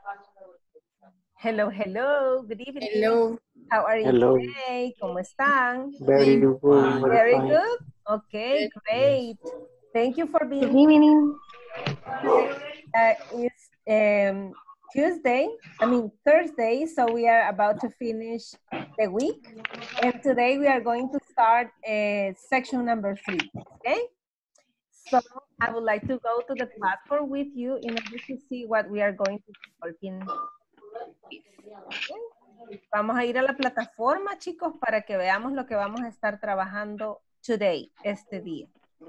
Hello, hello. Good evening. Hello. How are you Hello. today? ¿Cómo están? Very good. Very Fine. good. Okay, great. Thank you for being Good evening. It's Thursday, so we are about to finish the week. And today we are going to start section number 3, okay? So I would like to go to the platform with you in order to see what we are going to be working with. Okay? Vamos a ir a la plataforma, chicos, para que veamos lo que vamos a estar trabajando today, este día.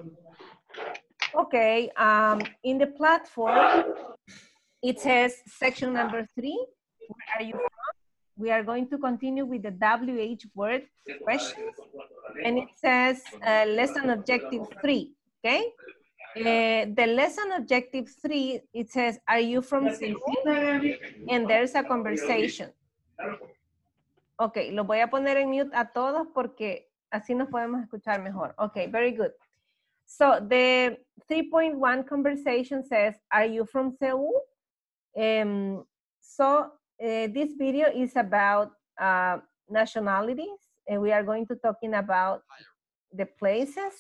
Okay, in the platform, it says section number 3, where are you from? We are going to continue with the WH word questions. And it says lesson objective 3, okay? The lesson objective 3, it says, are you from Cebu? And there's a conversation. Okay, lo voy a poner en mute a todos porque así nos podemos escuchar mejor. Okay, very good. So the 3.1 conversation says, are you from Seoul? This video is about nationalities, and we are going to talking about the places.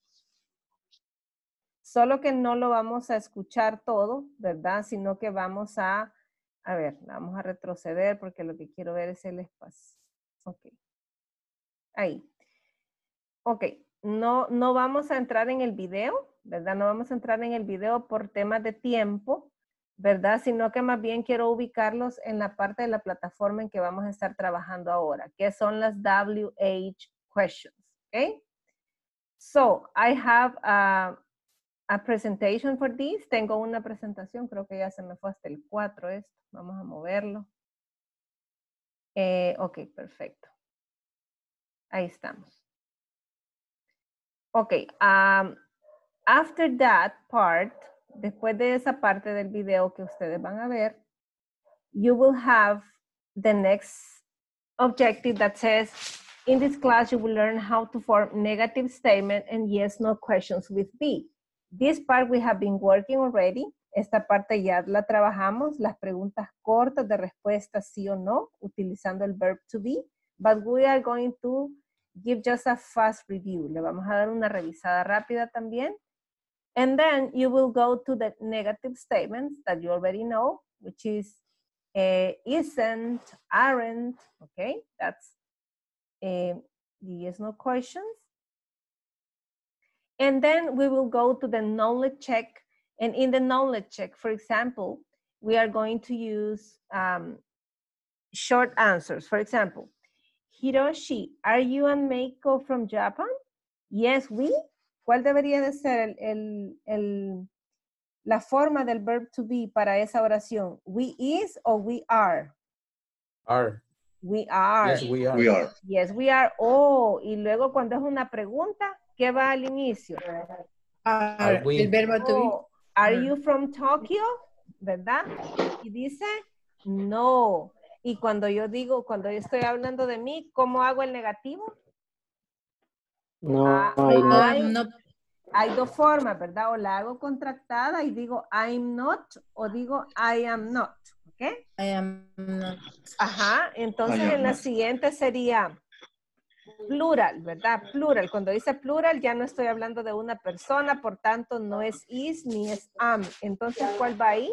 Solo que no lo vamos a escuchar todo, ¿verdad? Sino que vamos a ver, vamos a retroceder porque lo que quiero ver es el espacio. Ok. Ahí. Ok. No vamos a entrar en el video, ¿verdad? No vamos a entrar en el video por temas de tiempo, ¿verdad? Sino que más bien quiero ubicarlos en la parte de la plataforma en que vamos a estar trabajando ahora, que son las WH questions, ¿ok? So, I have a presentation for this. Tengo una presentación, creo que ya se me fue hasta el 4 esto. Vamos a moverlo. Ok, perfecto. Ahí estamos. Ok, after that part, después de esa parte del video que ustedes van a ver, you will have the next objective that says, in this class you will learn how to form negative statement and yes, no questions with be. This part we have been working already. Esta parte ya la trabajamos, las preguntas cortas de respuesta sí o no, utilizando el verb to be, but we are going to give just a fast review. Le vamos a dar una revisada rápida también. And then you will go to the negative statements that you already know, which is isn't, aren't, okay? That's yes, no questions. And then we will go to the knowledge check. And in the knowledge check, for example, we are going to use short answers. For example, Hiroshi, are you and Meiko from Japan? Yes, we. ¿Cuál debería de ser la forma del verb to be para esa oración? We is o we are? Are. We are. Yes, we are. We are. Yes, we are. Oh, y luego cuando es una pregunta, ¿qué va al inicio? Are we? El verbo to be. Oh, are you from Tokyo? ¿Verdad? Y dice, no. Y cuando yo estoy hablando de mí, ¿cómo hago el negativo? No, No. Hay dos formas, ¿verdad? O la hago contractada y digo I'm not, o digo I am not, ¿ok? I am not. Ajá, entonces I am en la not. siguiente sería plural, ¿verdad? Plural. Cuando dice plural ya no estoy hablando de una persona, por tanto no es is ni es am. Entonces, ¿cuál va ahí?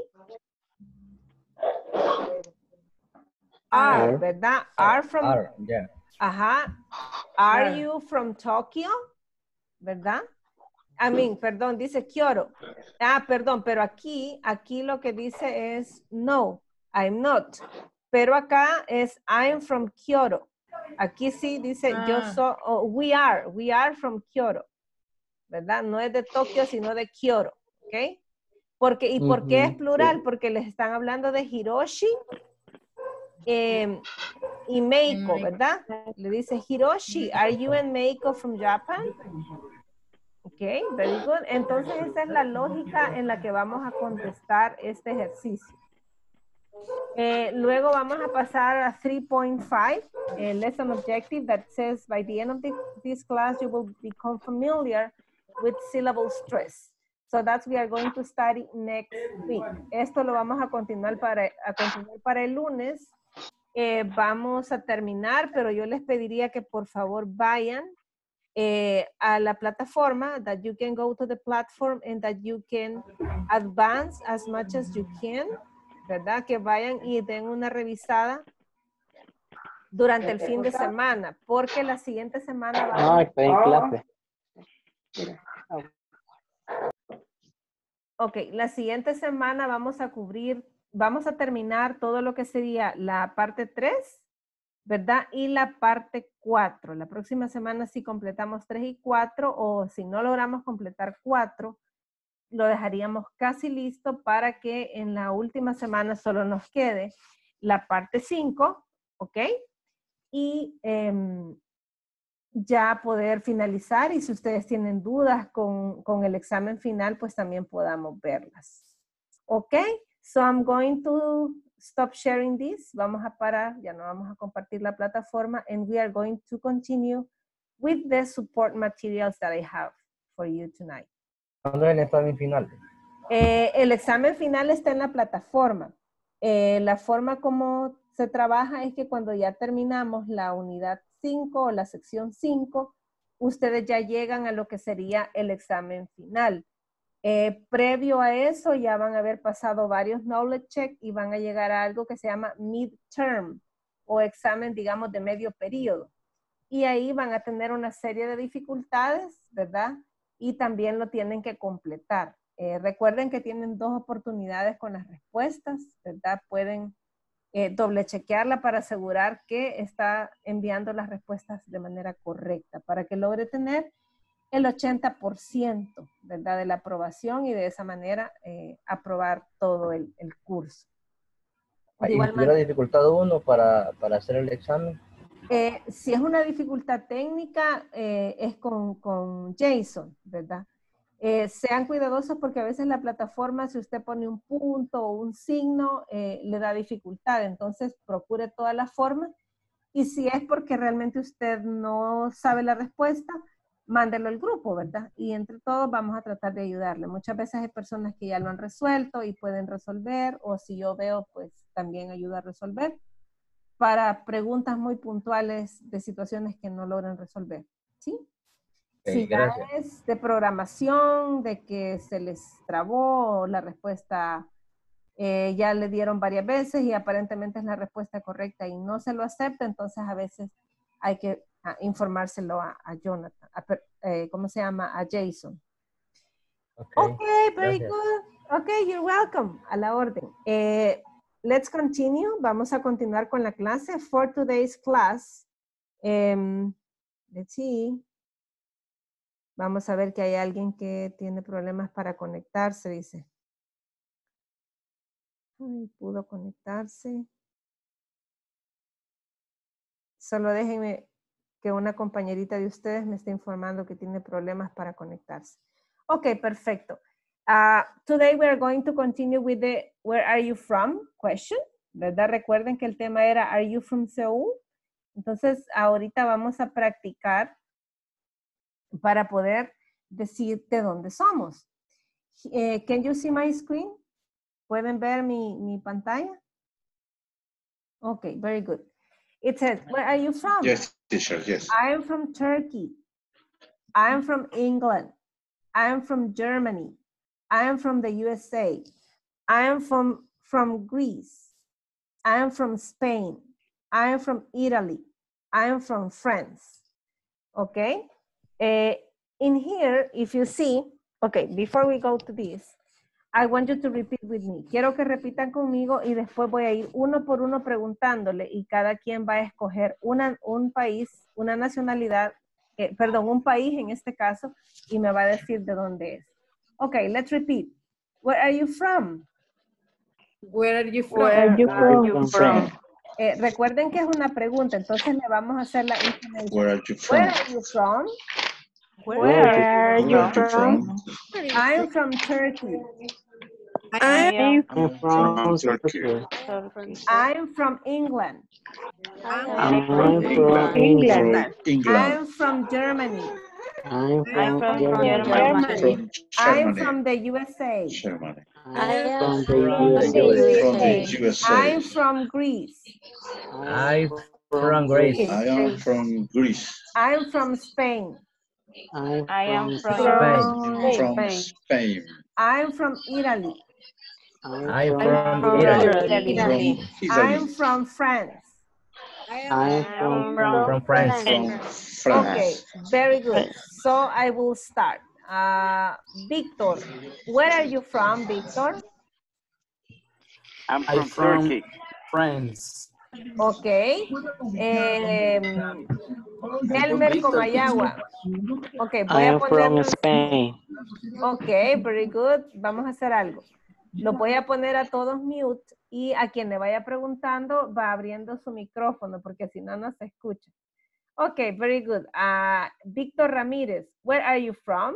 Are, ¿verdad? Are from... Are, yeah. Ajá. Are you from Tokyo? ¿Verdad? Perdón, dice Kyoto. Perdón, pero aquí lo que dice es no, I'm not. Pero acá es I'm from Kyoto. Aquí sí dice yo soy, we are from Kyoto. ¿Verdad? No es de Tokio, sino de Kyoto. ¿Ok? ¿Por qué es plural? Porque les están hablando de Hiroshi y Meiko, ¿verdad? Le dice Hiroshi, are you and Meiko from Japan? Ok, very good. Entonces esa es la lógica en la que vamos a contestar este ejercicio. Luego vamos a pasar a 3.5, lesson objective that says by the end of this class you will become familiar with syllable stress. So that's we are going to study next week. Esto lo vamos a continuar para el lunes. Vamos a terminar, pero yo les pediría que por favor vayan a la plataforma, that you can go to the platform and that you can advance as much as you can, ¿verdad? Que vayan y den una revisada durante el fin de semana, porque la siguiente semana vamos está en clase. Ok, la siguiente semana vamos a terminar todo lo que sería la parte 3, ¿verdad? Y la parte 4. La próxima semana si completamos 3 y 4, o si no logramos completar 4, lo dejaríamos casi listo para que en la última semana solo nos quede la parte 5, ¿ok? Y ya poder finalizar, y si ustedes tienen dudas con el examen final, pues también podamos verlas. ¿Ok? So I'm going to stop sharing this. Vamos a parar, ya no vamos a compartir la plataforma, and we are going to continue with the support materials that I have for you tonight. ¿Cuándo es el examen final? El examen final está en la plataforma. La forma como se trabaja es que cuando ya terminamos la unidad 5 o la sección 5, ustedes ya llegan a lo que sería el examen final. Previo a eso ya van a haber pasado varios knowledge check y van a llegar a algo que se llama midterm o examen, digamos, de medio periodo. Y ahí van a tener una serie de dificultades, ¿verdad? Y también lo tienen que completar. Recuerden que tienen 2 oportunidades con las respuestas, ¿verdad? Pueden doble chequearla para asegurar que está enviando las respuestas de manera correcta para que logre tener el 80%, ¿verdad? De la aprobación y de esa manera aprobar todo el curso. De ¿Y igual si tuviera manera, dificultad 1 para hacer el examen? si es una dificultad técnica, es con Jason, ¿verdad? Sean cuidadosos porque a veces la plataforma, si usted pone un punto o un signo, le da dificultad. Entonces, procure todas las formas. Y si es porque realmente usted no sabe la respuesta, mándelo al grupo, ¿verdad? Y entre todos vamos a tratar de ayudarle. Muchas veces hay personas que ya lo han resuelto y pueden resolver, o si yo veo, pues también ayuda a resolver para preguntas muy puntuales de situaciones que no logran resolver, ¿sí? Si ya Gracias. es de programación, de que se les trabó la respuesta, ya le dieron varias veces y aparentemente es la respuesta correcta y no se lo acepta, entonces a veces hay que informárselo a Jonathan, ¿cómo se llama? A Jason. Okay, very gracias. good. Okay, you're welcome. A la orden. Let's continue. Vamos a continuar con la clase. For today's class, let's see. Vamos a ver que hay alguien que tiene problemas para conectarse, dice. Ay, pudo conectarse. Solo déjenme que una compañerita de ustedes me esté informando que tiene problemas para conectarse. Ok, perfecto. Today we are going to continue with the where are you from question, ¿verdad? Recuerden que el tema era are you from Seoul? Entonces, ahorita vamos a practicar para poder decir de dónde somos. Can you see my screen? ¿Pueden ver mi pantalla? Okay, very good. It says, where are you from? Yes, teacher, yes. I am from Turkey. I am from England. I am from Germany. I am from the USA. I am from Greece. I am from Spain. I am from Italy. I am from France. Okay? In here, if you see, okay, before we go to this, I want you to repeat with me. Quiero que repitan conmigo y después voy a ir uno por uno preguntándole y cada quien va a escoger un país, una nacionalidad, perdón, un país en este caso y me va a decir de dónde es. Okay, let's repeat. Where are you from? Where are you from? Where are you from? Recuerden que es una pregunta, entonces le vamos a hacer la information. Where are you from? Where are you from? Where are Where you are you from? from? I'm from Turkey. I I'm from Turkey. am I'm from England. I'm from from England. England. I'm from Germany. I'm from Germany. Germany. I'm from the USA. Germany. I am From from the the USA. From the USA. USA. I'm from Greece. I'm from Greece. I am from Greece. I'm from Spain. I am from From Spain. I'm from Italy. I'm from from Italy. From I'm Italy. from France. I am From from France. From Okay, France. very good. So I will start. Victor, where are you from, Victor? I'm from France. Okay. Elmer Comayagua. Ok, voy I a am from ponerlos. Spain. Ok, very good. Vamos a hacer algo. Lo voy a poner a todos mute y a quien le vaya preguntando va abriendo su micrófono porque si no, no se escucha. Ok, very good. Víctor Ramírez, where are you from?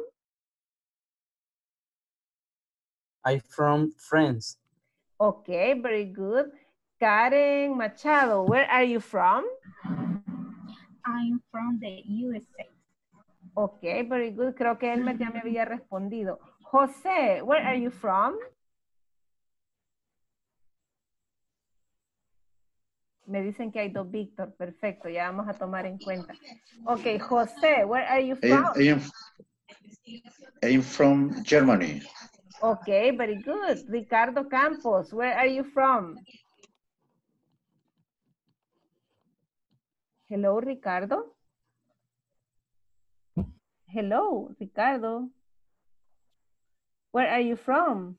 I'm from France. Ok, very good. Karen Machado, where are you from? I'm from the USA. Ok, very good. Creo que Elmer ya me había respondido. José, where are you from? Me dicen que hay dos Víctor. Perfecto, ya vamos a tomar en cuenta. Ok, José, where are you from? I am from Germany. Ok, very good. Ricardo Campos, where are you from? Hello, Ricardo. Hello, Ricardo. Where are you from?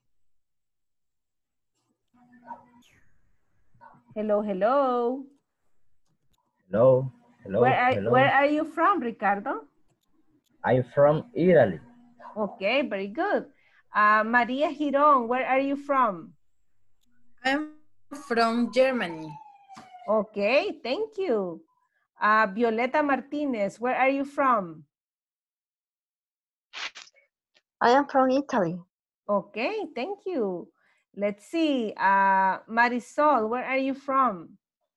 Hello, hello. Hello. Hello. Where are you from, Ricardo? I'm from Italy. Okay, very good. Maria Girón, where are you from? I'm from Germany. Okay, thank you. Violeta Martinez, where are you from? I am from Italy. Okay, thank you. Let's see. Marisol, where are you from?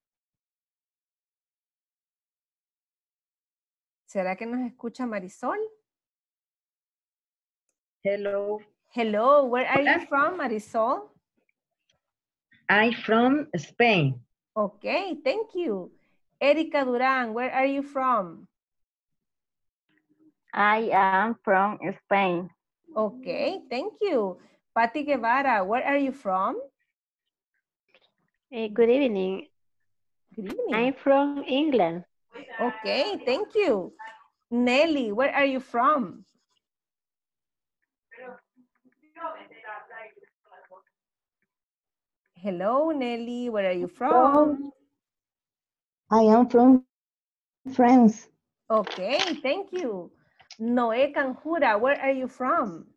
¿Será que nos escucha Marisol? Hello. Hello, where are you from, Marisol? I'm from Spain. Okay, thank you. Erika Duran, where are you from? I am from Spain. Okay, thank you. Patti Guevara, where are you from? Good evening. Good evening. I'm from England. Okay, thank you. Nelly, where are you from? Hello, Nelly, where are you from? I am from France. Okay, thank you. Noé Canjura, where are you from?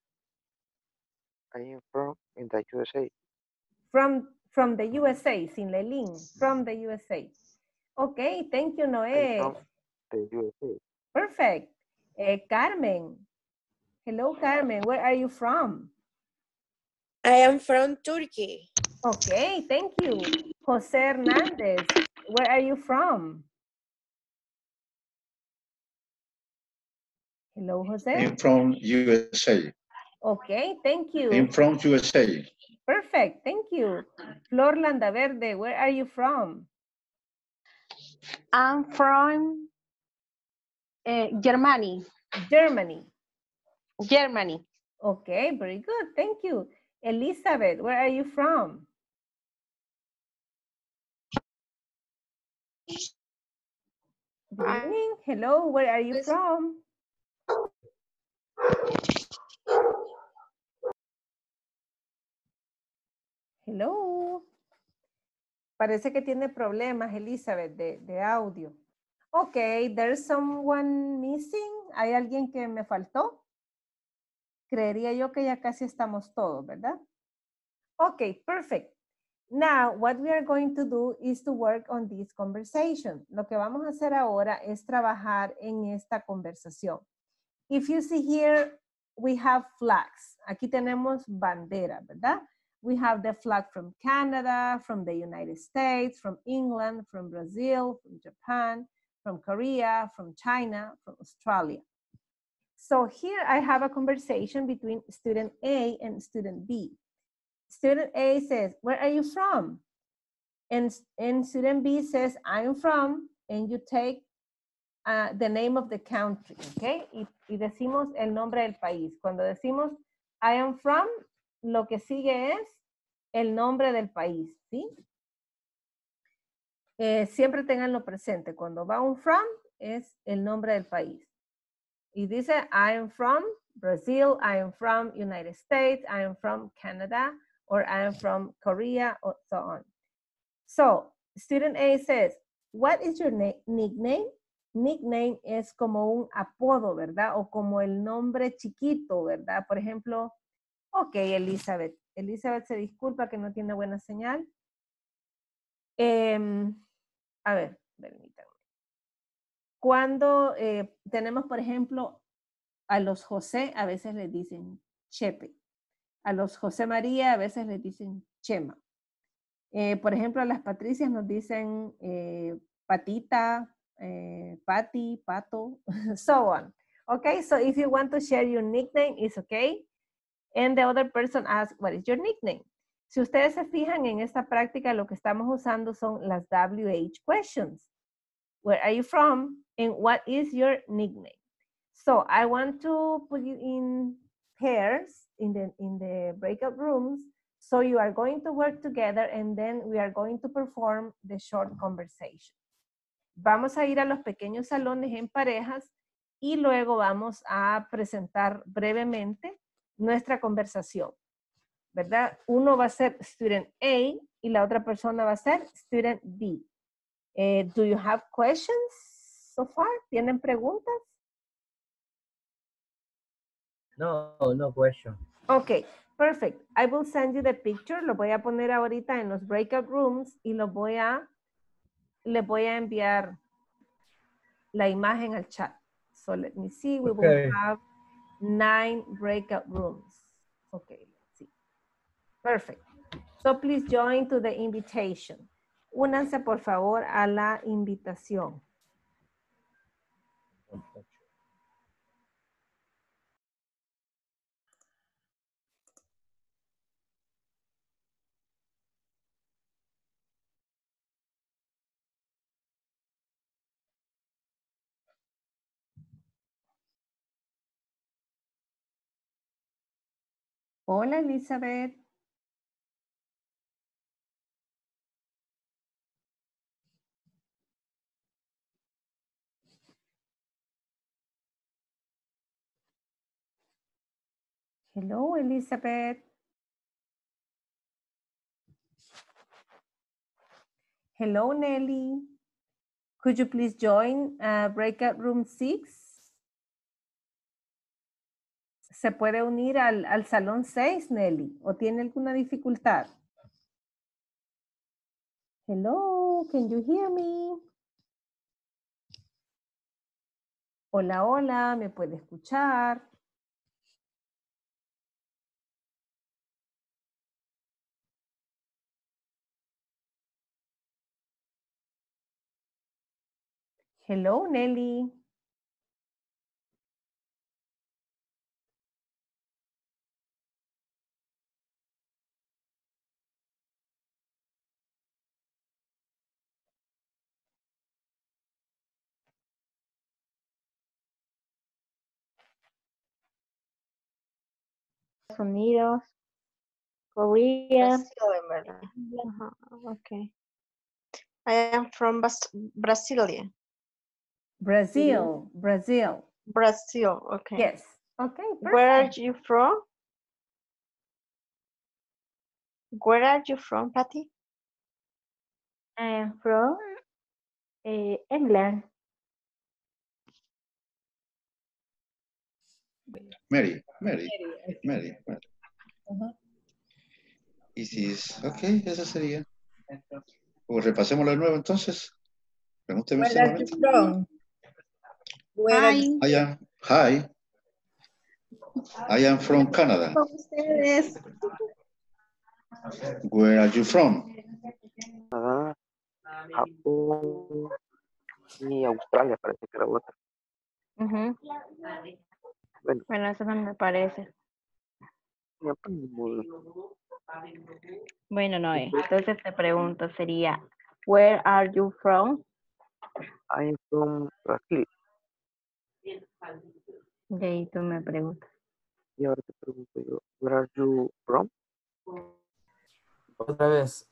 I am from in the USA. From the USA, sin Lelín, from the USA. Okay, thank you, Noé. I'm from the USA. Perfect. Carmen. Hello, Carmen, where are you from? I am from Turkey. Okay, thank you. Jose Hernandez, where are you from? Hello, Jose. I'm from USA. Okay, thank you. I'm from USA. Perfect, thank you. Flor Landaverde, where are you from? I'm from Germany. Germany. Germany. Okay, very good, thank you. Elizabeth, where are you from? Good evening. Hello, where are you from? Hello. Parece que tiene problemas, Elizabeth, de audio. Ok, there's someone missing. ¿Hay alguien que me faltó? Creería yo que ya casi estamos todos, ¿verdad? Ok, perfect. Now, what we are going to do is to work on this conversation. Lo que vamos a hacer ahora es trabajar en esta conversación. If you see here, we have flags. Aquí tenemos bandera, ¿verdad? We have the flag from Canada, from the United States, from England, from Brazil, from Japan, from Korea, from China, from Australia. So here I have a conversation between student A and student B. Student A says, where are you from? And student B says, I'm from, and you take the name of the country, okay? Y decimos el nombre del país. Cuando decimos, I am from, lo que sigue es el nombre del país, ¿sí? Siempre tenganlo presente. Cuando va un from, es el nombre del país. Y dice, I am from Brazil, I am from United States, I am from Canada, or I am from Korea, or so on. So, student A says, what is your nickname? Nickname es como un apodo, ¿verdad? O como el nombre chiquito, ¿verdad? Por ejemplo, ok, Elizabeth. Elizabeth se disculpa que no tiene buena señal. A ver, permítanme. Cuando tenemos, por ejemplo, a los José, a veces les dicen Chepe. A los José María, a veces les dicen Chema. Por ejemplo, a las Patricias nos dicen Patita, Pati, Pato, so on. Okay, so if you want to share your nickname, it's okay. And the other person asks, what is your nickname? Si ustedes se fijan en esta práctica, lo que estamos usando son las WH questions. Where are you from? And what is your nickname? So I want to put you in pairs in the breakout rooms. So you are going to work together and then we are going to perform the short conversation. Vamos a ir a los pequeños salones en parejas y luego vamos a presentar brevemente nuestra conversación, ¿verdad? Uno va a ser student A y la otra persona va a ser student B. Do you have questions so far? ¿Tienen preguntas? No, no question. Okay, perfect. I will send you the picture. Lo voy a poner ahorita en los breakout rooms y les voy a enviar la imagen al chat. So let me see. We will have 9 breakout rooms. Okay, let's see. Perfect. So please join to the invitation. Únanse por favor a la invitación. Hola, Elizabeth. Hello, Elizabeth. Hello, Nelly. Could you please join breakout room 6? ¿Se puede unir al salón 6, Nelly? ¿O tiene alguna dificultad? Hello, can you hear me? Hola, hola, ¿me puede escuchar? Hello, Nelly. Unidos, Korea. Okay. I am from Brasilia. Brazil. Brazil, okay. Yes. Okay, perfect. Where are you from? Where are you from, Patty? I am from England. Mary. Y si es, ok, esa sería. Pues repasémoslo de nuevo entonces. Pregúnteme Where are you from? Where are you Hi. I am from Canada. from ustedes? Where are you from? Canadá, Japón y Australia, parece que era otra. Bueno, eso no me parece. Me aprendo. Bueno, no es. Entonces te pregunto, sería, where are you from? I'm from Brazil. Y ahí tú me preguntas. Y ahora te pregunto yo, where are you from? Otra vez.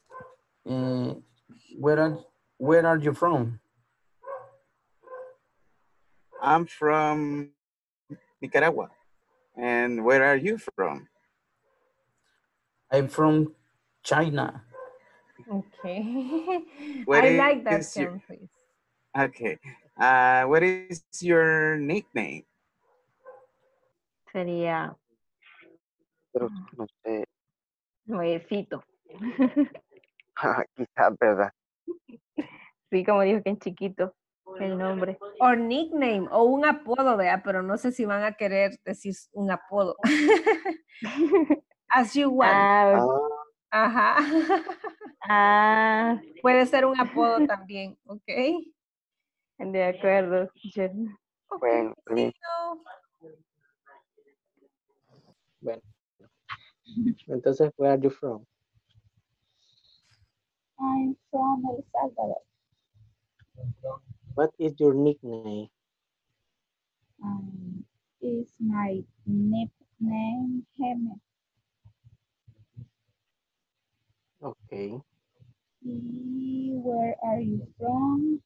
Where are you from? I'm from Nicaragua. And where are you from? I'm from China. Okay. What I like that is your- country. Okay. What is your nickname? Sería Pero no sé. nuevecito. Quizás, ¿verdad? Sí, como dijo que en chiquito el nombre. O nickname, o un apodo, vea, pero no sé si van a querer decir un apodo. As you want. Ajá. Puede ser un apodo también, ¿ok? De acuerdo. Bueno, Bueno. Entonces, where are you from? I'm from El Salvador. What is your nickname? Is my nickname Jaime. Okay. Where are you from?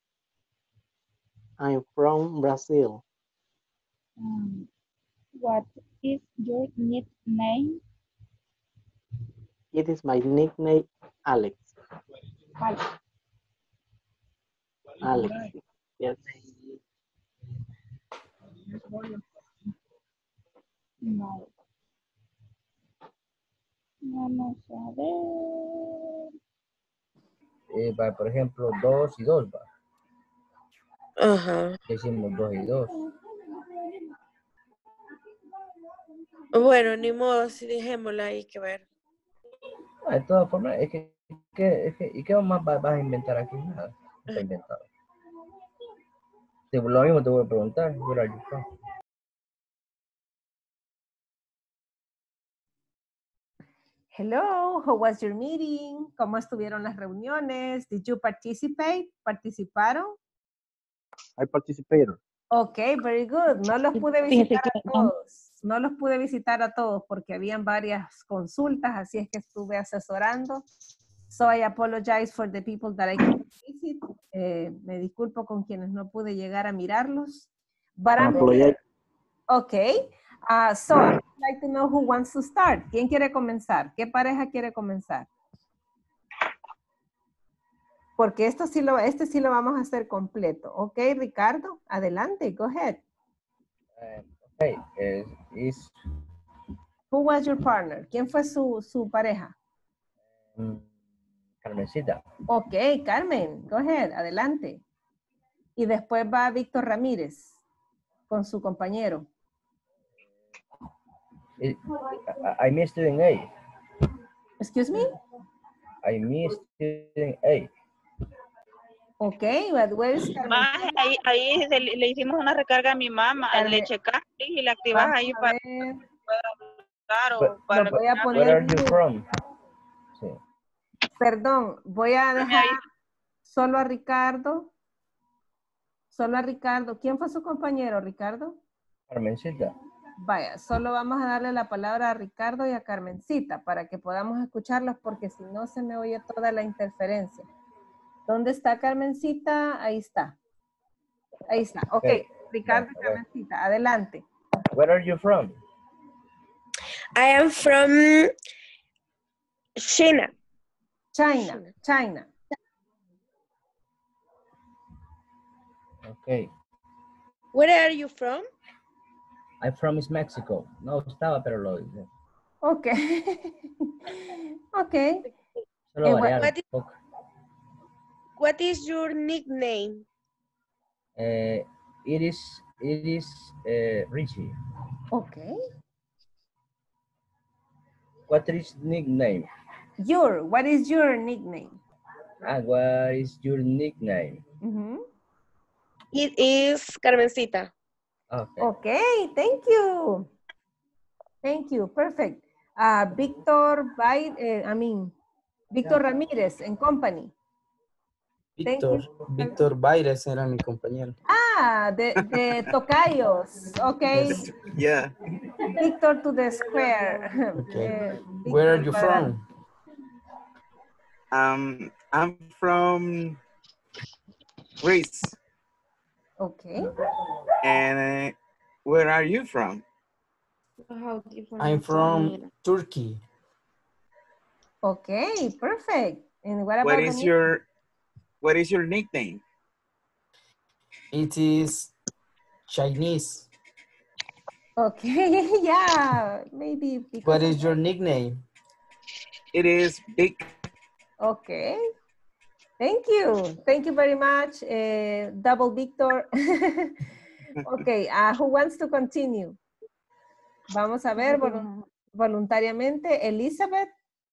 I'm from Brazil. What is your nickname? It is my nickname, Alex. Alex. Yes. No. Vamos a ver. Por ejemplo, 2 y 2, va. Ajá. Decimos 2 y 2. Bueno, ni modo, si dejémosla ahí que ver. De todas formas, ¿y qué más vas a inventar aquí? Nada, no está inventado. Lo mismo te voy a preguntar, where are you from? Hello, how was your meeting? ¿Cómo estuvieron las reuniones? Did you participate? ¿Participaron? I participated. Ok, very good. No los pude visitar a todos. No los pude visitar a todos porque habían varias consultas, así es que estuve asesorando. So I apologize for the people that I couldn't visit. Me disculpo con quienes no pude llegar a mirarlos. But I'm here. Okay. So I would like to know who wants to start. ¿Quién quiere comenzar? ¿Qué pareja quiere comenzar? Porque este sí lo vamos a hacer completo. Ok, Ricardo, adelante, go ahead. Okay, Who was your partner? ¿Quién fue su pareja? Carmencita. Ok, Carmen, go ahead, adelante. Y después va Víctor Ramírez con su compañero. I missed student A. Excuse me? I missed student A. Ok, but where is Carmen? Ahí le hicimos una recarga a mi mamá, le checas y le activas Vamos ahí a para ver. que pueda hablar o para... Lo voy a poner. Where are you from? Sí. Perdón, voy a dejar solo a Ricardo. Solo a Ricardo. ¿Quién fue su compañero, Ricardo? Carmencita. Vaya, solo vamos a darle la palabra a Ricardo y a Carmencita para que podamos escucharlos porque si no se me oye toda la interferencia. ¿Dónde está Carmencita? Ahí está. Ahí está. Ok, Ricardo y Carmencita, adelante. Where are you from? I am from China. China. Okay. Where are you from? I'm from Mexico. No estaba, pero lo dice. Ok. Ok. Solo variar un poco. What is your nickname? It is Richie. Okay. What is nickname? What is your nickname? What is your nickname? It is Carmencita. Okay. Okay, thank you. Thank you, perfect. Víctor Ramírez and company. Thank you. Víctor Baires era mi compañero. De Tocayos. Okay. Yes. Yeah. Victor to the square. Okay. Where are you from? I'm from Greece. Okay. And where are you from? I'm from Turkey. Okay, perfect. And what What about is your nickname? It is Chinese. Okay, yeah, maybe. What is your nickname? It is Big. Okay. Thank you. Thank you very much, Double Victor. Okay, who wants to continue? Vamos a ver voluntariamente. Elizabeth.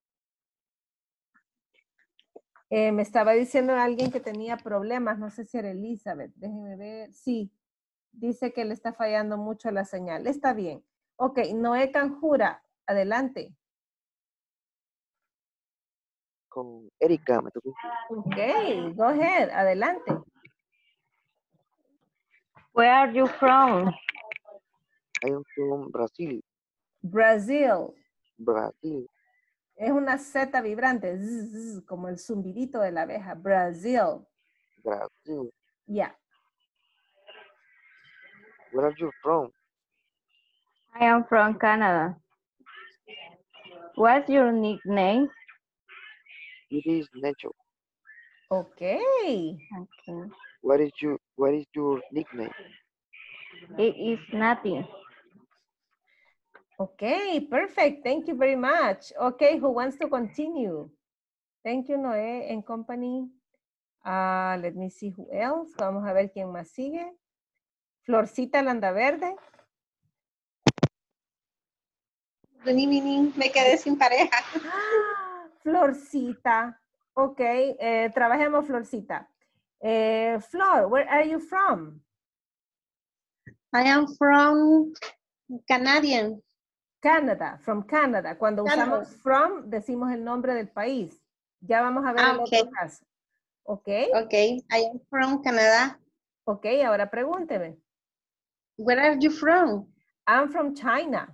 Me estaba diciendo alguien que tenía problemas, no sé si era Elizabeth, déjenme ver. Sí, dice que le está fallando mucho la señal. Está bien. Ok, Noé Canjura, adelante. Con Erika me tocó. Ok, go ahead, adelante. Where are you from? I am from Brazil. Brazil. Brazil. Es una Z vibrante, zzz, como el zumbidito de la abeja. Brazil. Brazil. Yeah. Where are you from? I am from Canada. What's your nickname? It is Nacho. Okay. Okay. What is your nickname? It is nothing. Okay, perfect. Thank you very much. Okay, who wants to continue? Thank you, Noé and company. Let me see who else. Vamos a ver quién más sigue. Florcita Landaverde. Good evening. Me quedé sin pareja. Florcita. Ok, trabajemos Florcita. Flor, where are you from? I am from Canadian. Canada, from Canada. Cuando Canada. usamos from, decimos el nombre del país. Ya vamos a ver el otro caso. Ok. Ok, I am from Canada. Ok, ahora pregúnteme. Where are you from? I'm from China.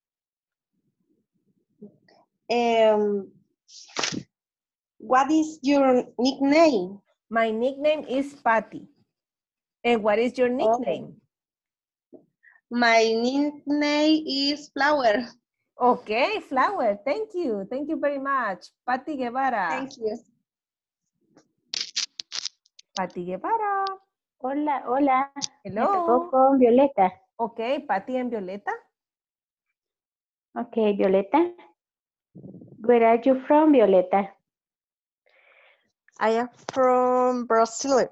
What is your nickname? My nickname is Patty. And what is your nickname? My nickname is Flower. Okay, Flower. Thank you. Thank you very much. Patty Guevara. Thank you. Patty Guevara. Hola, hola. Hello. Me tocó con Violeta. Ok, Patty and Violeta. Okay, Violeta. Where are you from, Violeta? I am from Brazil.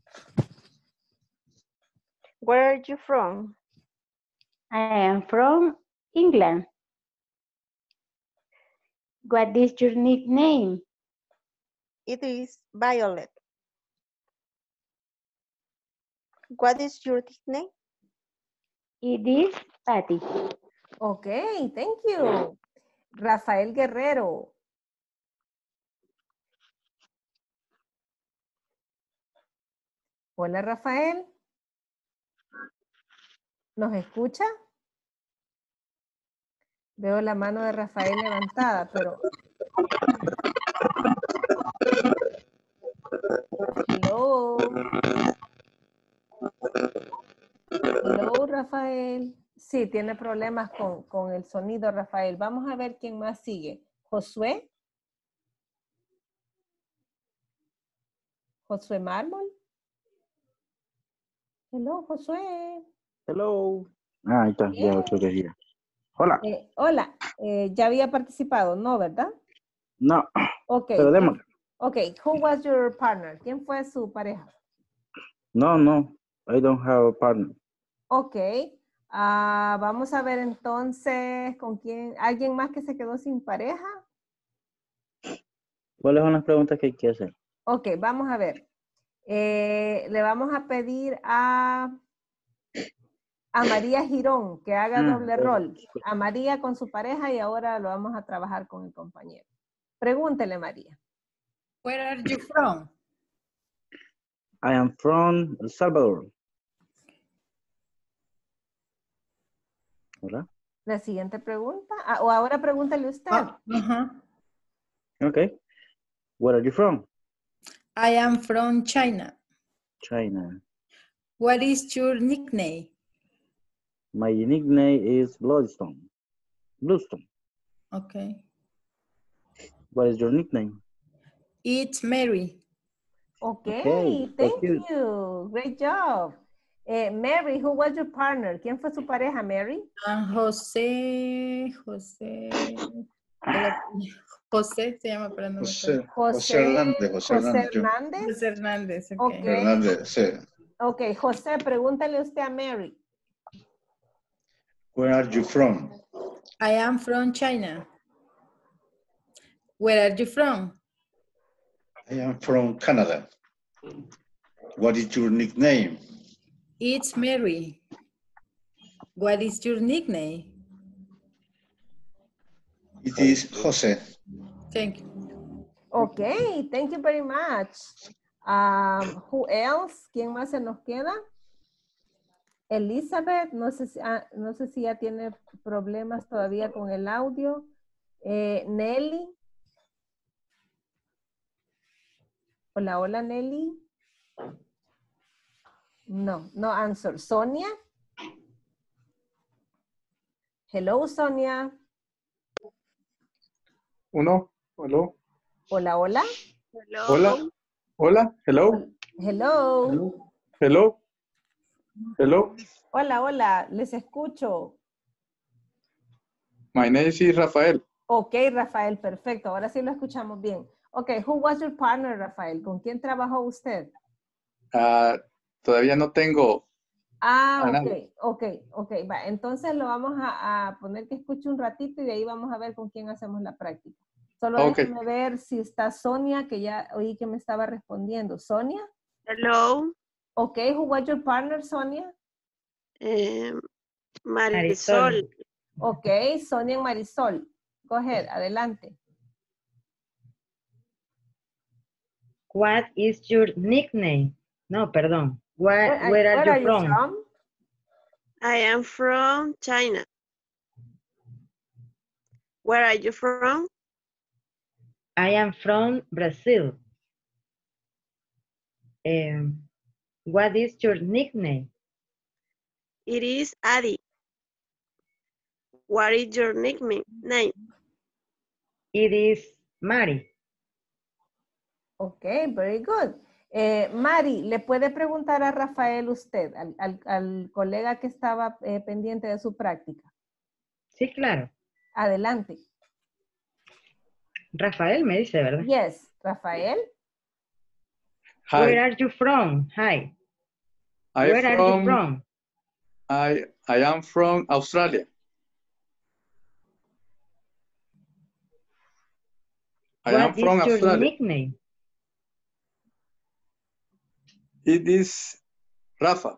Where are you from? I am from England. What is your nickname? It is Violet. What is your nickname? It is Patty. Okay, thank you. Rafael Guerrero. Hola, Rafael. ¿Nos escucha? Veo la mano de Rafael levantada, pero... Hello. Hello, Rafael. Sí, tiene problemas con el sonido, Rafael. Vamos a ver quién más sigue. Josué. Josué Mármol. Hello, Josué. Hello. Ahí está, ya lo estoy aquí. Hola. Hola, ya había participado, ¿no, verdad? No. Ok. Pero démosle. Ok, who was your partner? ¿Quién fue su pareja? No. I don't have a partner. Ok. Vamos a ver entonces con quién. ¿Alguien más que se quedó sin pareja? ¿Cuáles son las preguntas que hay que hacer? Ok, vamos a ver. Le vamos a pedir a a María Girón, que haga doble rol. A María con su pareja y ahora lo vamos a trabajar con el compañero. Pregúntele, María. Where are you from? I am from El Salvador. Hola. La siguiente pregunta. O ahora pregúntale usted. Okay. Where are you from? I am from China. China. What is your nickname? My nickname is Bloodstone. Bluestone. Okay. What is your nickname? It's Mary. Okay, thank you. Great job. Mary, who was your partner? ¿Quién fue su pareja, Mary? José se llama, pero no me acuerdo. José Hernández. José Hernández, ok. Okay. Hernández, sí. Ok, José, pregúntale usted a Mary. Where are you from? I am from China. Where are you from? I am from Canada. What is your nickname? It's Mary. What is your nickname? It is Jose. Thank you. Okay, thank you very much. Who else? ¿Quién más se nos queda? Elizabeth, no sé si ya tiene problemas todavía con el audio. Nelly. Hola, hola Nelly. No answer. Sonia. Hello, Sonia. Uno, hello. Hola, hola. Hola, hola, hello. Hello. Hello. Hello. Hola, hola, les escucho. My name is Rafael. Ok, Rafael, perfecto. Ahora sí lo escuchamos bien. Ok, who was your partner, Rafael? ¿Con quién trabajó usted? Todavía no tengo. Ok. Va, entonces lo vamos a poner que escuche un ratito y de ahí vamos a ver con quién hacemos la práctica. Solo déjenme ver si está Sonia, que ya oí que me estaba respondiendo. ¿Sonia? Hello. Ok, who was your partner, Sonia? Marisol. Ok, Sonia y Marisol. Go ahead, adelante. What is your nickname? No, perdón. Where are you from? I am from China. Where are you from? I am from Brazil. What is your nickname? It is Adi. What is your nickname? It is Mari. Ok, very good. Mari, ¿le puede preguntar a Rafael usted, al colega que estaba pendiente de su práctica? Sí, claro. Adelante. Rafael me dice, ¿verdad? Yes, Rafael. Hi. Where are you from? Hi. Where are you from? I am from Australia. What is your nickname? It is Rafa.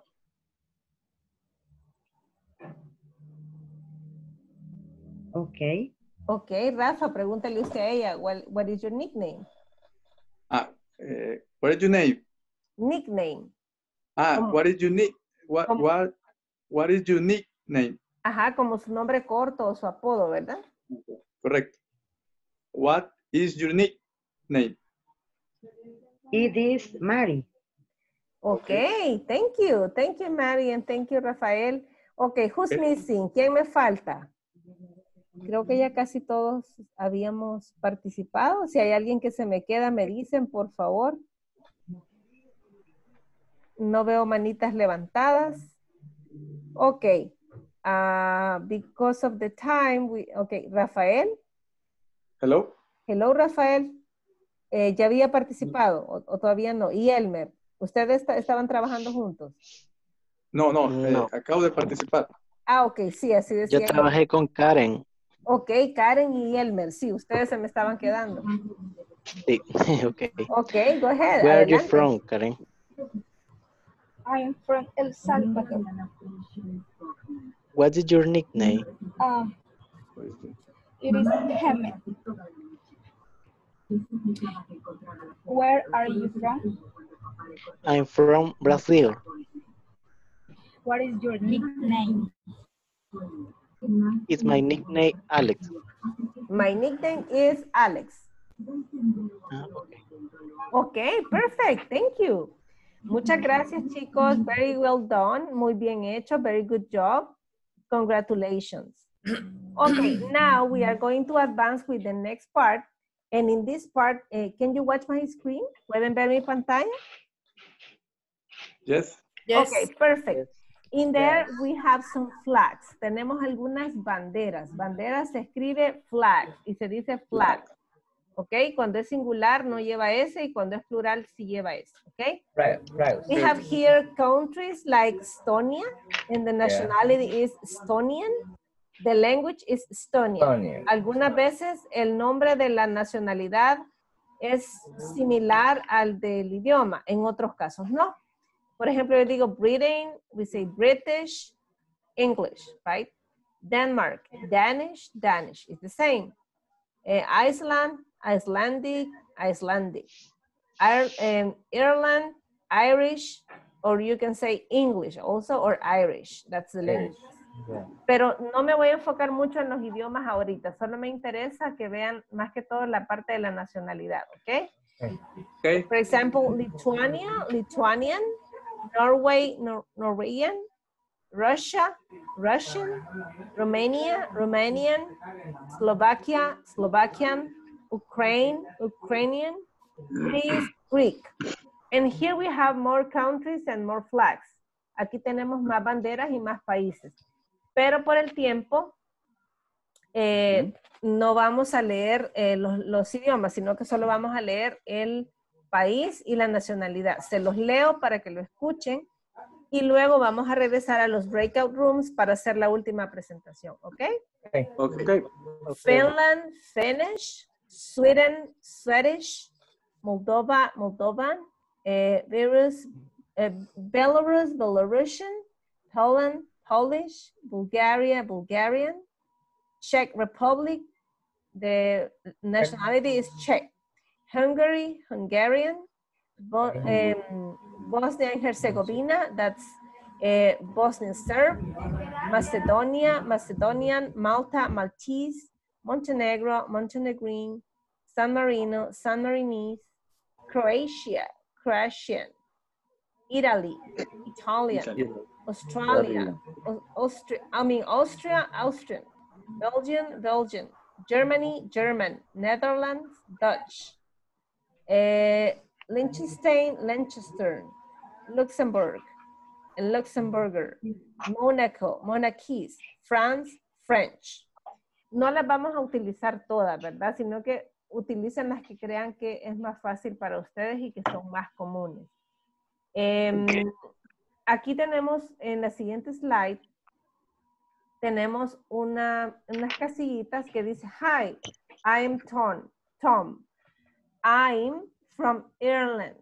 Ok, Rafa, pregúntale usted a ella, what is your nickname? What is your name? Nickname. What is your what is your nickname? Ajá, como su nombre corto o su apodo, ¿verdad? Correcto. What is your nickname? It is Mari. Okay, thank you. Thank you, Mari, and thank you, Rafael. Okay, who's missing? ¿Quién me falta? Creo que ya casi todos habíamos participado. Si hay alguien que se me queda, me dicen, por favor. No veo manitas levantadas. Okay. Because of the time, okay, Rafael. Hello. Hello, Rafael. ¿Ya había participado o todavía no? Y Elmer, ¿ustedes estaban trabajando juntos? No, acabo de participar. Ok, sí, así decía. Yo trabajé con Karen. Ok, Karen y Elmer, sí, ustedes se me estaban quedando. Sí, ok. Ok, go ahead. Where adelante. are you from, Karen? I am from El Salvador. What is your nickname? It is Hemet. Where are you from? I'm from Brazil. What is your nickname? It's my nickname, Alex. My nickname is Alex. Okay. Okay, perfect. Thank you. Muchas gracias, chicos. Very well done. Muy bien hecho. Very good job. Congratulations. Okay, now we are going to advance with the next part. And in this part, can you watch my screen? ¿Pueden ver mi pantalla? Yes. Okay, perfect. In there, we have some flags. Tenemos algunas banderas. Banderas se escribe flag y se dice flag. Ok, cuando es singular no lleva S y cuando es plural sí lleva S. Ok. We have here countries like Estonia and the nationality is Estonian. The language is Estonian. Algunas veces el nombre de la nacionalidad es similar al del idioma, en otros casos no. Por ejemplo, yo digo Britain, we say British, English, right? Denmark, Danish, Danish, it's the same. Iceland, Icelandic, Icelandic. Ireland, Irish, or you can say English also, or Irish, that's the language. Pero no me voy a enfocar mucho en los idiomas ahorita, solo me interesa que vean más que todo la parte de la nacionalidad, ¿ok? Okay. For example, Lithuania, Lithuanian, Norway, Norwegian, Russia, Russian, Romania, Romanian, Slovakia, Slovakian, Ukraine, Ukrainian, Greece, Greek. And here we have more countries and more flags. Aquí tenemos más banderas y más países. Pero por el tiempo, no vamos a leer los idiomas, sino que solo vamos a leer el país y la nacionalidad. Se los leo para que lo escuchen y luego vamos a regresar a los breakout rooms para hacer la última presentación, ¿ok? Okay. Finland, Finnish, Sweden, Swedish, Moldova, Moldovan, Belarus, Belarusian, Poland, Polish, Bulgaria, Bulgarian, Czech Republic, the nationality is Czech, Hungary, Hungarian, Bosnia and Herzegovina, that's Bosnian Serb, Macedonia, Macedonian, Malta, Maltese, Montenegro, Montenegrin, San Marino, San Marinese, Croatia, Croatian, Italy, Italian, Australia, Austria, Austrian, Belgian, Belgian, Germany, German, Netherlands, Dutch, Liechtenstein, Liechtenstein, Luxembourg, Luxemburger, Monaco, Monarchies, France, French. No las vamos a utilizar todas, ¿verdad? Sino que utilicen las que crean que es más fácil para ustedes y que son más comunes. Aquí tenemos en la siguiente slide, tenemos unas casillitas que dice, hi, I'm Tom. I'm from Ireland.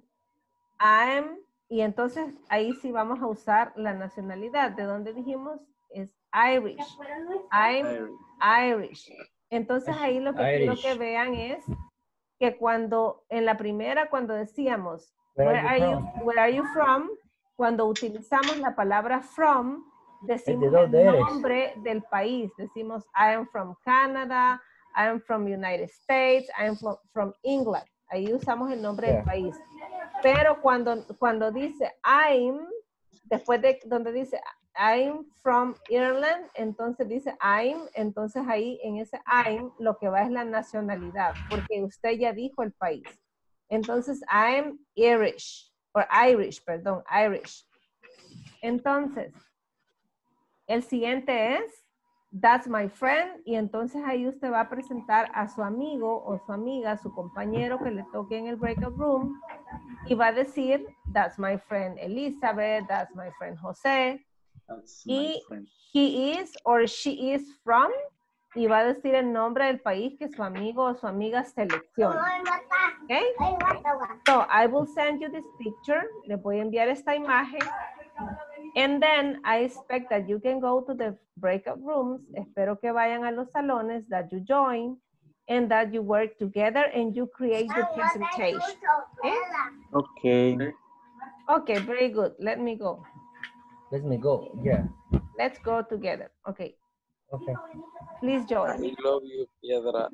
Y entonces ahí sí vamos a usar la nacionalidad. ¿De dónde dijimos? Es Irish. I'm Irish. Entonces ahí lo que quiero que vean es que cuando, en la primera, cuando decíamos, where are you from? Cuando utilizamos la palabra from, decimos el nombre del país. Decimos, I am from Canada, I am from United States, I am from England. Ahí usamos el nombre del país. Pero cuando dice I'm, después de donde dice I'm from Ireland, entonces dice I'm, entonces ahí en ese I'm lo que va es la nacionalidad, porque usted ya dijo el país. Entonces I'm Irish, Irish. Entonces, el siguiente es that's my friend, y entonces ahí usted va a presentar a su amigo o su amiga, su compañero que le toque en el breakout room, y va a decir, that's my friend Elizabeth, that's my friend José, y he is or she is from, y va a decir el nombre del país que su amigo o su amiga seleccione. Okay? So I will send you this picture. Le voy a enviar esta imagen. And then I expect that you can go to the breakout rooms. Espero que vayan a los salones that you join and that you work together and you create your presentation. Okay? Okay. Okay, very good. Let me go. Let me go. Yeah. Let's go together. Okay. Okay. Please join. I love you, Piedra.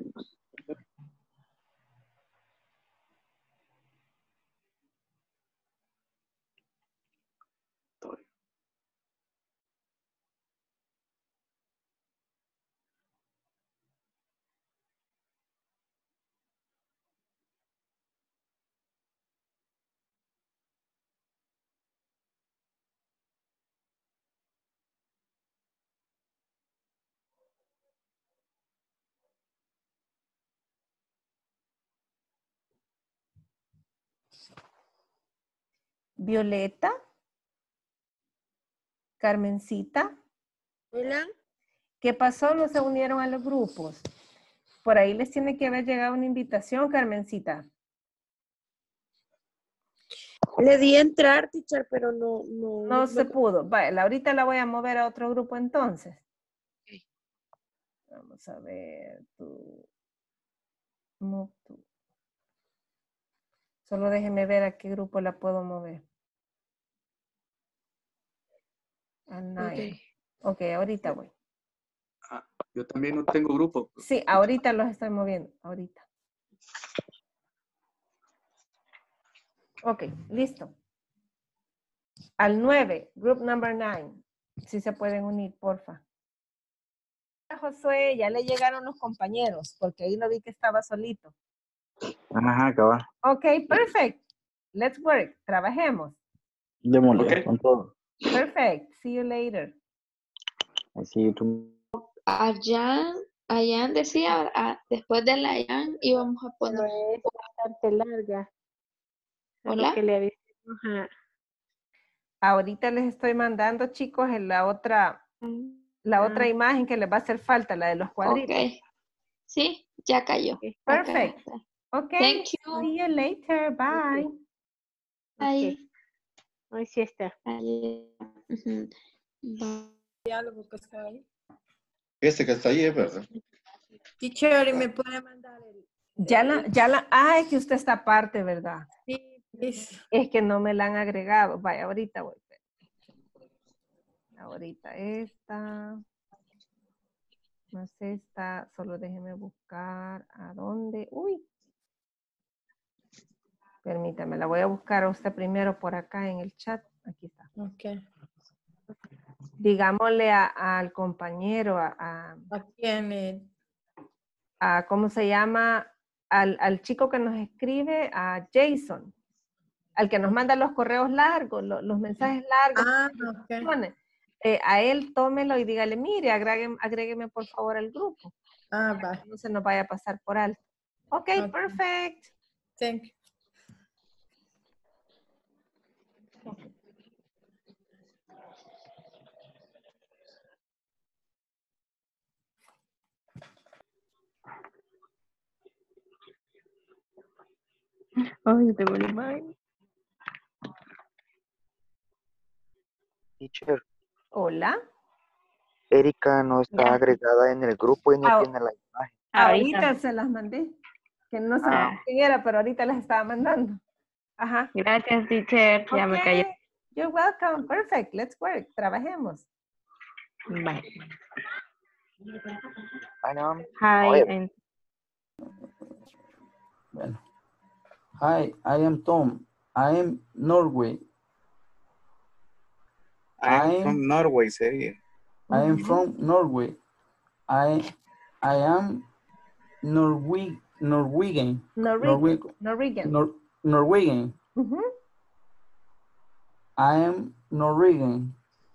Violeta. Carmencita. Hola. ¿Qué pasó? ¿No se unieron a los grupos? Por ahí les tiene que haber llegado una invitación, Carmencita. Le di a entrar, teacher, pero No se pudo. Vale, ahorita la voy a mover a otro grupo entonces. Okay. Vamos a ver. Move to. Solo déjeme ver a qué grupo la puedo mover. A 9. Ok, ahorita voy. Yo también no tengo grupo. Sí, ahorita los estoy moviendo. Ahorita. Ok, listo. Al 9, group number 9. Si se pueden unir, porfa. Josué, ya le llegaron los compañeros, porque ahí lo vi que estaba solito. Ajá, cabal. Ok, perfect. Let's work. Trabajemos. Démosle, Okay. con todo. Perfect. See you later. I see you tomorrow. Allá decía, después de la Ayan íbamos a poner. Pero es bastante larga. Hola. Que le avisemos a... Ahorita les estoy mandando, chicos, en la otra imagen que les va a hacer falta, la de los cuadritos. Ok. Sí, ya cayó. Perfect. Okay. Thank you. See you later. Bye. Bye. Hoy sí está. Bye. Diálogo que está ahí. Este que está ahí es verdad. Teacher, ¿y me puede mandar el? Es que usted está aparte, ¿verdad? Sí, please. Es que no me la han agregado. Vaya, ahorita voy. Ahorita esta. Más esta. Solo déjeme buscar a dónde. Uy. Permítame, la voy a buscar a usted primero por acá en el chat. Aquí está. Ok. Digámosle al compañero, ¿A quién? ¿cómo se llama? Al chico que nos escribe, a Jason. Al que nos manda los correos largos, los mensajes largos. Ok. A él tómelo y dígale, mire, agrégueme por favor al grupo. Va. No se nos vaya a pasar por alto. Ok, perfect. Thank you. Ay, te volví mal. Teacher, Hola. Erika no está agregada en el grupo y no tiene la imagen. Ahorita se las mandé. Que no sé quién era, pero ahorita las estaba mandando. Ajá. Gracias, teacher. Ya me cayó. You're welcome. Perfect. Let's work. Trabajemos. Bye. Hi. Bueno. Hi, I am Tom. I am Norway. I am from Norway, sería. I am from Norway. I am Norwegian. Norwegian. I am Norwegian.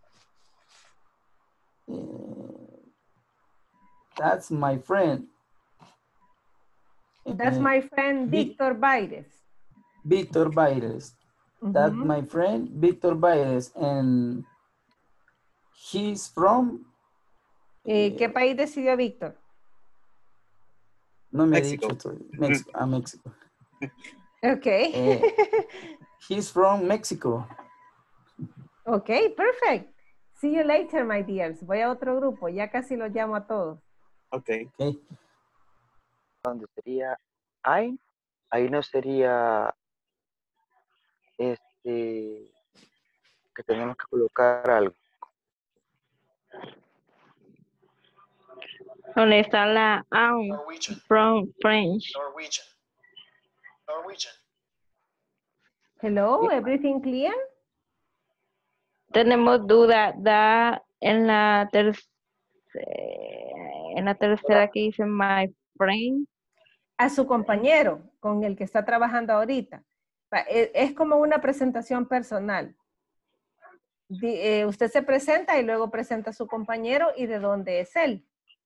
That's my friend. That's my friend, Víctor Baires. Víctor Baires. That's my friend, Víctor Baires. And he's from... ¿Qué país decidió Víctor? No me he Mexico. dicho todavía. Mexico. A México. Okay. He's from Mexico. Okay, perfect. See you later, my dears. Voy a otro grupo. Ya casi los llamo a todos. Okay. Okay. Donde sería I, ahí no sería que tenemos que colocar algo. ¿Dónde está la from French? Hello, everything clear? Tenemos duda en la tercera que dice my friend. A su compañero con el que está trabajando ahorita. Es como una presentación personal. Usted se presenta y luego presenta a su compañero y de dónde es él.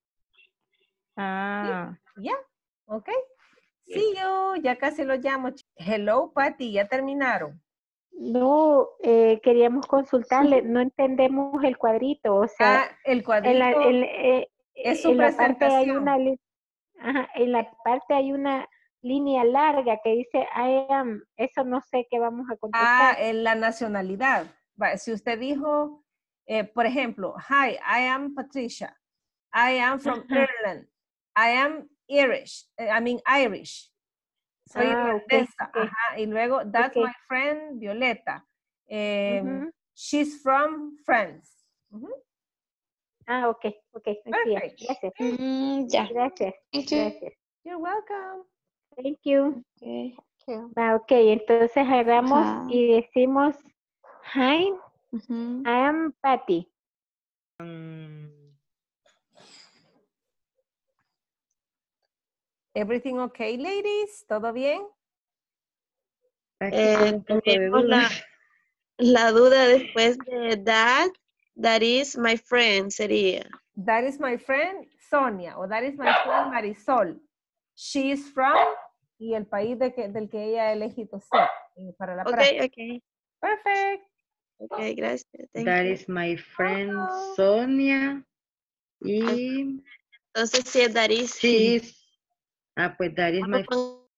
Ah. ¿Sí? Ya, ok. See you, ya casi lo llamo. Hello, Patty, ¿ya terminaron? No, queríamos consultarle, no entendemos el cuadrito, o sea, el cuadrito es su en la parte hay presentación. en la parte hay una línea larga que dice I am, eso no sé qué vamos a contestar. En la nacionalidad. Si usted dijo, por ejemplo, hi, I am Patricia. I am from Ireland. I am Irish. Irish. Soy irlandesa. Okay. Ajá. Y luego, that's my friend Violeta. She's from France. Ok. Perfect. Gracias. Ya. Gracias. You're welcome. Thank you. Okay. Ok, entonces agarramos y decimos, hi, I am Patty. Everything okay, ladies? ¿Todo bien? Tenemos la duda después de that is my friend sería. That is my friend Sonia, o that is my friend Marisol. She is from, y el país del que ella ha elegido ser para la práctica. Okay. Perfect. Okay, gracias. That is my friend Sonia. Y entonces sí es that is. She is. Pues that is my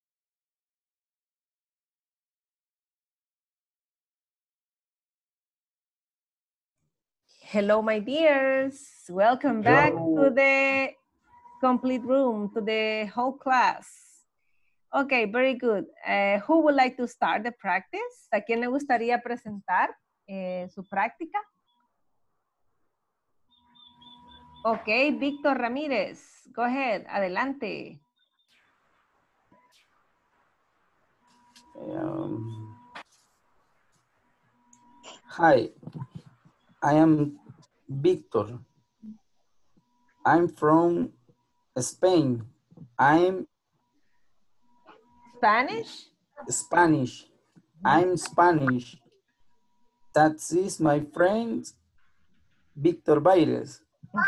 Hello, my dears. Welcome back to the complete room, to the whole class. Okay, very good. Who would like to start the practice? ¿A quién le gustaría presentar su práctica? Okay, Víctor Ramírez. Go ahead, adelante. Hi, I am Victor. I'm from Spain. I'm Spanish? Spanish. I'm Spanish. That is my friend Victor Baires.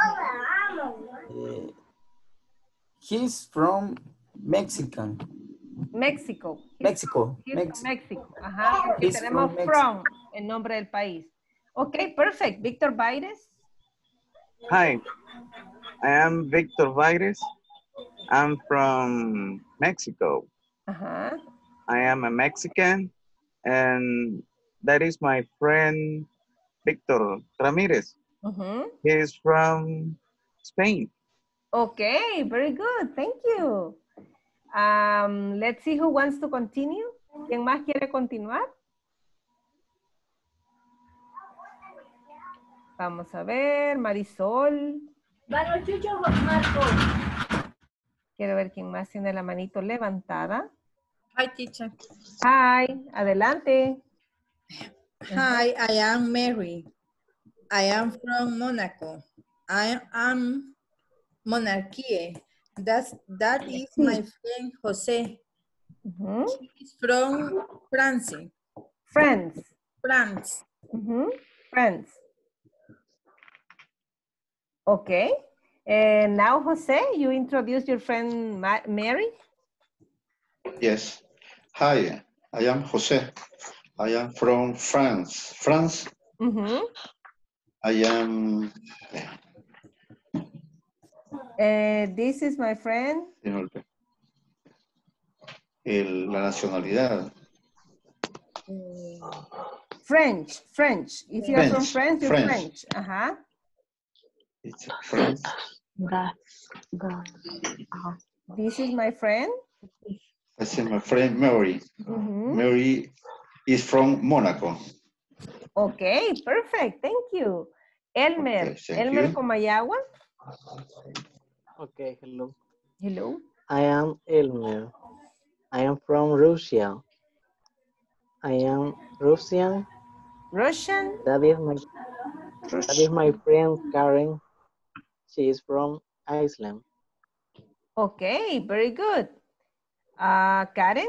He's from Mexico. Mexico. Mexico. Ajá, porque tenemos from, el nombre del país. Ok, perfect. Victor Baires. Hi, I am Victor Baires. I'm from Mexico. I am a Mexican, and that is my friend Victor Ramirez. He is from Spain. Okay, very good. Thank you. Let's see who wants to continue. ¿Quién más quiere continuar? Vamos a ver, Marisol. Quiero ver quién más tiene la manito levantada. Hi, teacher. Hi, adelante. Hi, I am Mary. I am from Monaco. I am Monarchie. That is my friend Jose. He is from France. France. France. France. Okay. And now, Jose, you introduce your friend Mary? Yes. Hi, I am Jose. I am from France. France. I am... This is my friend la nacionalidad. French. If you are from France, you're French. Ajá. It's French. This is my friend. This is my friend Mary. Mary is from Monaco. Okay, perfect. Thank you. Elmer. Okay, Elmer Comayagua. Okay, hello. Hello. I am Elmer. I am from Russia. I am Russian. Russian? That is my friend Karen. She is from Iceland. Okay, very good. Karen?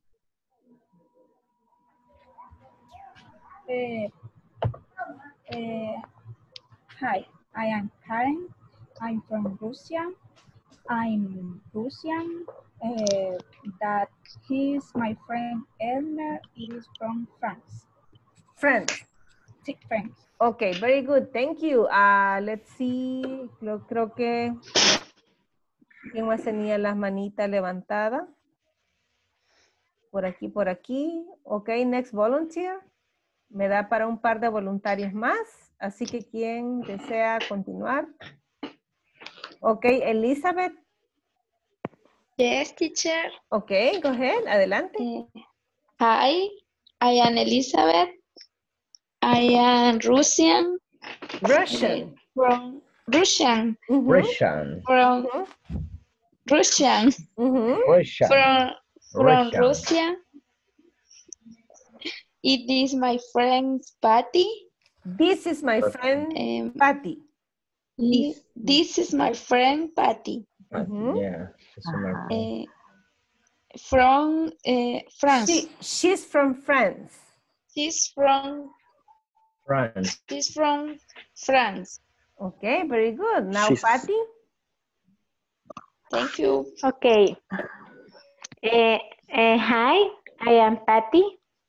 Hi, I am Karen. I'm from Russia. I'm Russian. That he's my friend Elmer. He is from France. France. Sí, France. Okay, very good. Thank you. Let's see. Creo que ¿quién más tenía las manitas levantadas? Por aquí, por aquí. Ok, next volunteer. Me da para un par de voluntarios más. Así que ¿quién desea continuar? Ok, Elizabeth. Yes, teacher. Ok, go ahead. Adelante. Hi, I am Elizabeth. I am Russian. Russian. From Russian. Russian. From Russian. Russian. From Russia. It is my friend Patty. This is my friend Patty. This is my friend Patty. Yeah. From France. She's from France. She's from France. She's from France. Okay, very good. Now, Patty. Thank you. Okay. Hi, I am Patty.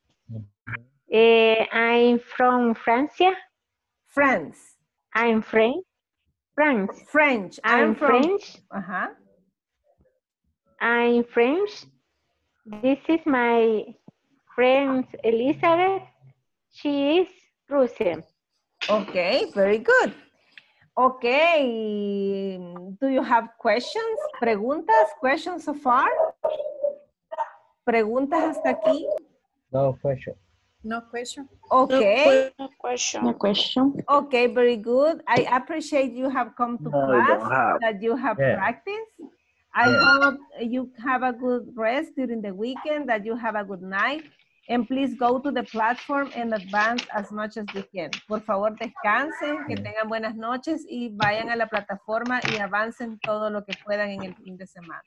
I'm from Francia. France. I'm French. France. French. I'm French. Uh-huh. I'm French. This is my friend Elizabeth. She is Russian. Okay, very good. Okay. Do you have questions? ¿Preguntas? Questions so far? ¿Preguntas hasta aquí? No question. No question. Okay. No question. No question. Okay, very good. I appreciate you have come to class, that you have practiced. I hope you have a good rest during the weekend, that you have a good night. And please go to the platform and advance as much as you can. Por favor, descansen, que tengan buenas noches y vayan a la plataforma y avancen todo lo que puedan en el fin de semana.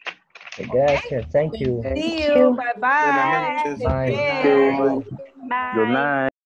Gracias. Thank you. See you. Bye-bye. Bye. Bye. Good night.